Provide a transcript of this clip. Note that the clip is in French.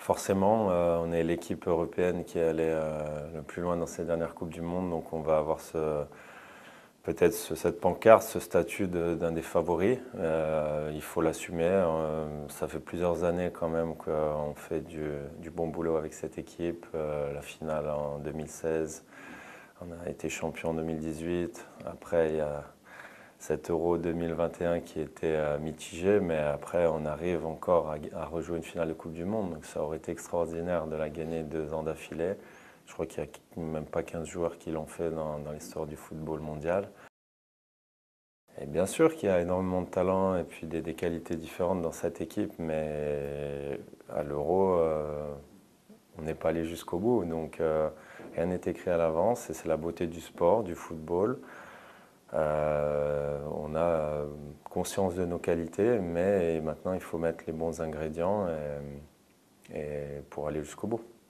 Forcément, on est l'équipe européenne qui est allée le plus loin dans ces dernières Coupes du Monde, donc on va avoir peut-être cette pancarte, ce statut d'un des favoris. Il faut l'assumer. Ça fait plusieurs années quand même qu'on fait du bon boulot avec cette équipe. La finale en 2016, on a été champion en 2018. Après, il y a cet Euro 2021 qui était mitigé, mais après on arrive encore à rejouer une finale de Coupe du Monde, donc ça aurait été extraordinaire de la gagner 2 ans d'affilée. Je crois qu'il n'y a même pas 15 joueurs qui l'ont fait dans l'histoire du football mondial. Et bien sûr qu'il y a énormément de talent et puis des qualités différentes dans cette équipe, mais à l'Euro, on n'est pas allé jusqu'au bout, donc rien n'est écrit à l'avance et c'est la beauté du sport, du football. On a conscience de nos qualités, mais maintenant il faut mettre les bons ingrédients pour aller jusqu'au bout.